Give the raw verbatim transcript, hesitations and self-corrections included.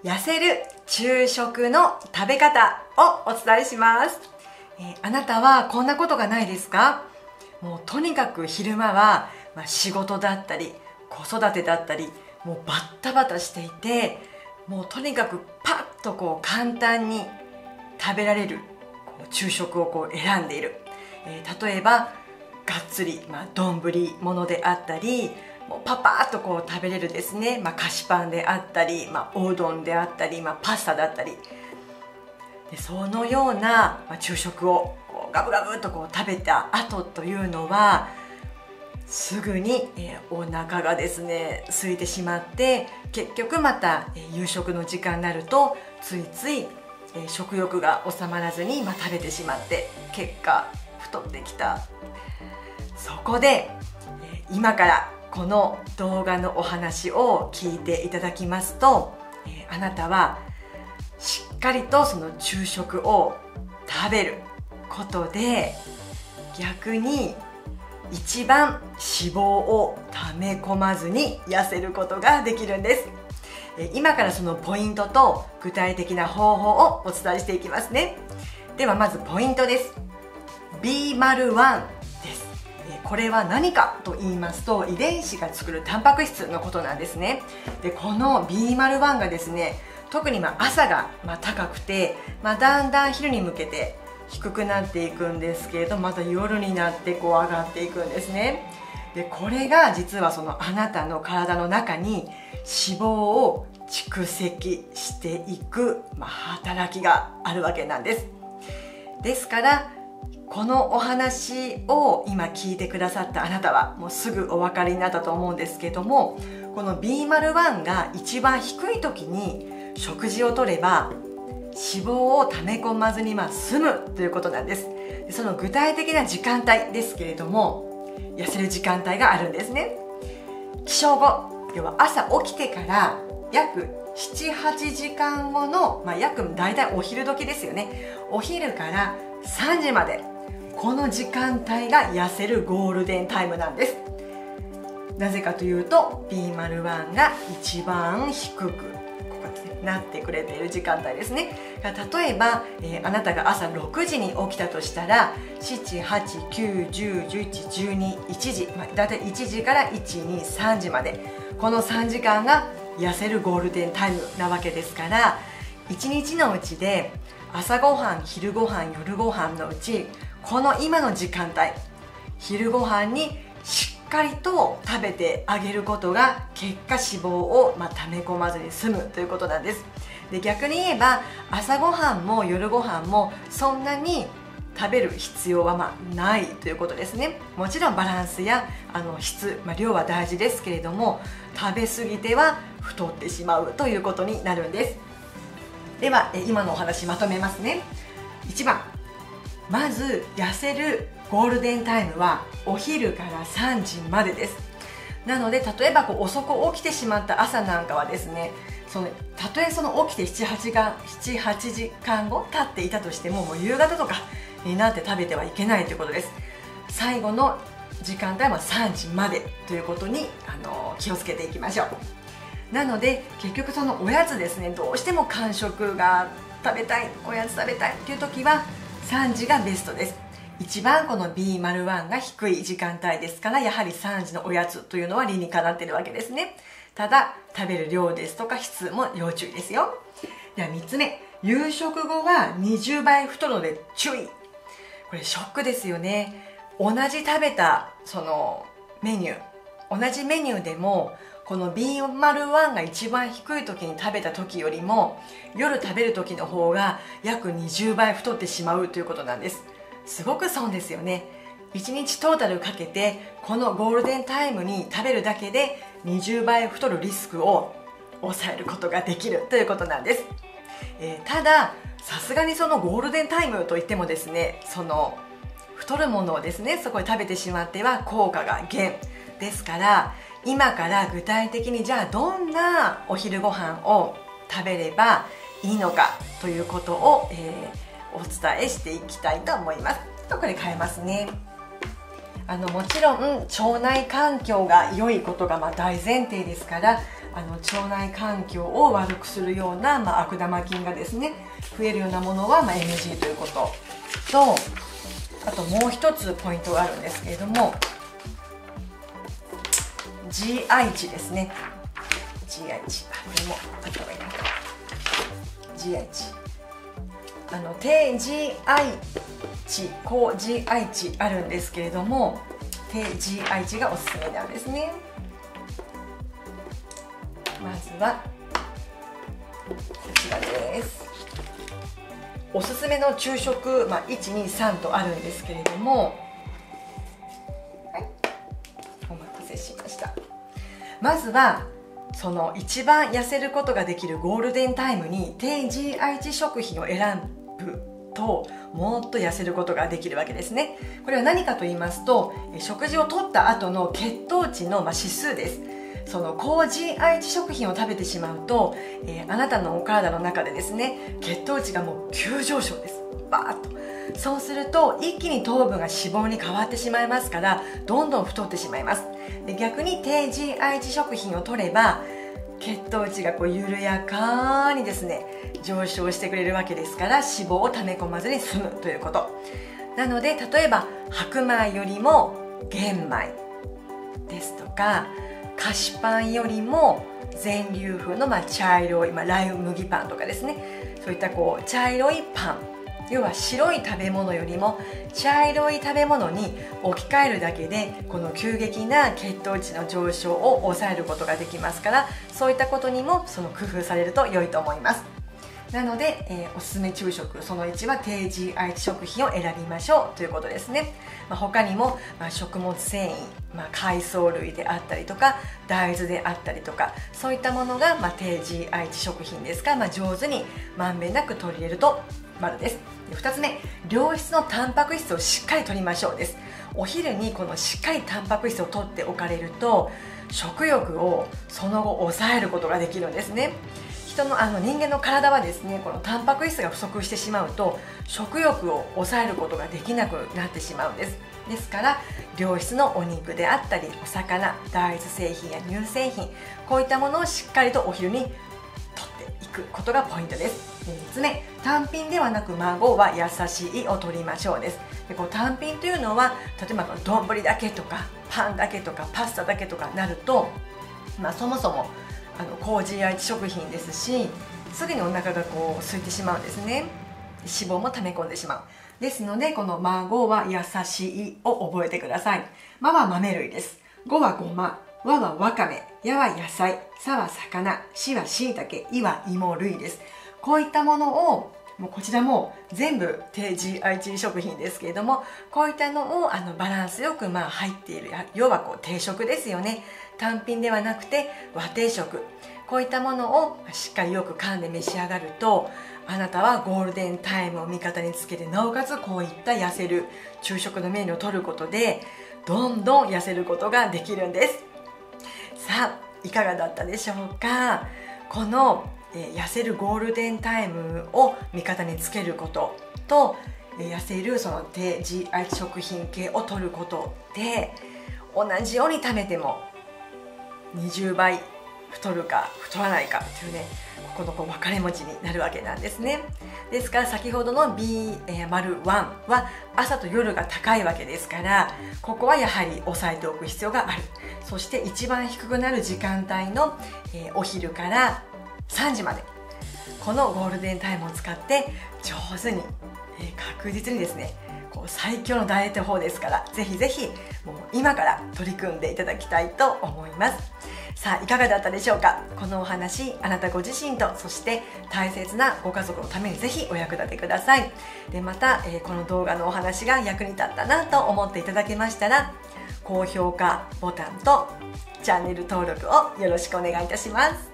痩せる昼食の食べ方をお伝えします。えー、あなたはこんなことがないですか？もうとにかく昼間は、まあ、仕事だったり子育てだったりもうバッタバタしていて、もうとにかくパッとこう簡単に食べられるこう昼食をこう選んでいる。えー、例えばがっつり、まあ、丼ものであったり、もうパパッとこう食べれるですね、まあ、菓子パンであったり、まあ、おうどんであったり、まあ、パスタだったりで、そのような、まあ、昼食をこうガブガブとこう食べた後というのはすぐに、えー、お腹がですね空いてしまって、結局また、えー、夕食の時間になるとついつい、えー、食欲が収まらずに、まあ、食べてしまって結果太ってきた。そこで、えー、今からこの動画のお話を聞いていただきますと、えー、あなたはしっかりとその昼食を食べることで逆に一番脂肪を溜め込まずに痩せることができるんです。えー、今からそのポイントと具体的な方法をお伝えしていきますね。ではまずポイントです。 ビーマルワン です。これは何かと言いますと、遺伝子が作るタンパク質のことなんですね。でこの ビーマルワン がですね、特にまあ朝がまあ高くて、まあ、だんだん昼に向けて低くなっていくんですけれど、また夜になってこう上がっていくんですね。でこれが実はそのあなたの体の中に脂肪を蓄積していく、まあ、働きがあるわけなんです。ですからこのお話を今聞いてくださったあなたはもうすぐお分かりになったと思うんですけども、この ビーマルワン が一番低い時に食事をとれば脂肪を溜め込まずにまあ済むということなんです。でその具体的な時間帯ですけれども、痩せる時間帯があるんですね。起床後、要は朝起きてから約ななはちじかんごの、まあ、約大体お昼時ですよね。お昼からさんじまで、この時間帯が痩せるゴールデンタイムなんです。なぜかというと ビーマルワン が一番低くここですね、なってくれている時間帯ですね。例えば、えー、あなたが朝ろくじに起きたとしたらしち、はち、きゅう、じゅう、じゅういち、じゅうに、いちじ、まあ、だいたいいちじからいち、に、さんじまで、このさんじかんが痩せるゴールデンタイムなわけですから、いちにちのうちで朝ごはん、昼ごはん、夜ごはんのうちこの今の時間帯、昼ごはんにしっかりと食べてあげることが結果脂肪をまあ溜め込まずに済むということなんです。で逆に言えば朝ごはんも夜ごはんもそんなに食べる必要はまあないということですね。もちろんバランスやあの質、まあ、量は大事ですけれども、食べ過ぎては太ってしまうということになるんです。では今のお話まとめますね。いちばん、まず痩せるゴールデンタイムはお昼からさんじまでです。なので例えばこう遅く起きてしまった朝なんかはですね、そのたとえその起きてなな、はちがん、なな、はちじかんご経っていたとしても、もう夕方とかになって食べてはいけないということです。最後の時間帯はさんじまでということにあの気をつけていきましょう。なので結局そのおやつですね、どうしても間食が食べたい、おやつ食べたいという時はさんじがベストです。一番この ビーマルワン が低い時間帯ですから、やはりさんじのおやつというのは理にかなっているわけですね。ただ食べる量ですとか質も要注意ですよ。ではみっつめ、夕食後はにじゅうばい太るので注意。これショックですよね。同じ食べたそのメニュー、同じメニューでもこの ビーマルワン が一番低い時に食べた時よりも夜食べる時の方が約にじゅうばい太ってしまうということなんです。すごく損ですよね。いちにちトータルかけてこのゴールデンタイムに食べるだけでにじゅうばい太るリスクを抑えることができるということなんです。えー、たださすがにそのゴールデンタイムといってもですね、その太るものをですねそこで食べてしまっては効果が減ですから、今から具体的にじゃあどんなお昼ご飯を食べればいいのかということを、えーお伝えしていきたいと思います。これ変えますね。あのもちろん腸内環境が良いことがまあ大前提ですから、 あの腸内環境を悪くするような、まあ、悪玉菌がですね増えるようなものは、まあ、エヌジー ということと、あともう一つポイントがあるんですけれども ジーアイ 値ですね。 ジーアイ 値、あ、これもあった方がいいな。 ジーアイ 値、あの低 ジーアイ 値、高 ジーアイ 値あるんですけれども、低 ジーアイ 値がおすすめなんですね。まずはこちらです。おすすめの昼食、まあ、いちにさんとあるんですけれども、はい、お待たせしました。まずはその一番痩せることができるゴールデンタイムに低 ジーアイ 値食品を選ぶともっと痩せることができるわけですね。これは何かと言いますと、食事をとった後の血糖値の指数です。その高 ジーアイ 値食品を食べてしまうと、えー、あなたのお体の中でですね血糖値がもう急上昇です。バーッと。そうすると一気に糖分が脂肪に変わってしまいますから、どんどん太ってしまいます。で逆に低 ジーアイ 値食品を取れば血糖値がこう緩やかにですね上昇してくれるわけですから、脂肪を溜め込まずに済むということなので、例えば白米よりも玄米ですとか、菓子パンよりも全粒粉のまあ茶色い、まあ、ライ麦パンとかですね、そういったこう茶色いパン、要は白い食べ物よりも茶色い食べ物に置き換えるだけでこの急激な血糖値の上昇を抑えることができますから、そういったことにもその工夫されると良いと思います。なので、えー、おすすめ昼食そのいちは低 ジーアイ 値食品を選びましょうということですね。まあ、他にも、まあ、食物繊維、まあ、海藻類であったりとか大豆であったりとか、そういったものが、まあ、低 ジーアイ 値食品ですから、まあ、上手にまんべんなく取り入れると丸です。でふたつめ、良質のタンパク質をしっかりとりましょうです。お昼にこのしっかりタンパク質を取っておかれると食欲をその後抑えることができるんですね。人のあの人間の体はですね、このタンパク質が不足してしまうと食欲を抑えることができなくなってしまうんです。ですから良質のお肉であったりお魚、大豆製品や乳製品、こういったものをしっかりとお昼にとっていくことがポイントです。でみっつめ、単品ではなく孫は優しいを取りましょうです。でこう単品というのは例えば丼だけとかパンだけとかパスタだけとかなると、まあ、そもそもあの高 ジーアイ 値食品ですし、すぐにお腹がこう空いてしまうんですね。脂肪も溜め込んでしまう。ですのでこの孫は優しいを覚えてください。まは豆類です。ごはごま、わはわかめ、やは野菜、さは魚、しはしいたけ、いは芋類です。こういったものをもうこちらも全部低 ジーアイ 値食品ですけれども、こういったのをあのバランスよくまあ入っている、要はこう定食ですよね。単品ではなくて和定食、こういったものをしっかりよく噛んで召し上がると、あなたはゴールデンタイムを味方につけて、なおかつこういった痩せる昼食のメニューを取ることでどんどん痩せることができるんです。さあいかがだったでしょうか。このえー、痩せるゴールデンタイムを味方につけることと、えー、痩せるその低 ジーアイ 値食品系を取ることで同じように食べてもにじゅうばい太るか太らないかというね、ここのこう分かれ持ちになるわけなんですね。ですから先ほどの ビーワン は朝と夜が高いわけですから、ここはやはり抑えておく必要がある。そして一番低くなる時間帯の、えー、お昼からさんじまで、このゴールデンタイムを使って上手に、えー、確実にですねこう最強のダイエット法ですから、ぜひぜひもう今から取り組んでいただきたいと思います。さあいかがだったでしょうか。このお話、あなたご自身とそして大切なご家族のためにぜひお役立てください。でまた、えー、この動画のお話が役に立ったなと思っていただけましたら、高評価ボタンとチャンネル登録をよろしくお願いいたします。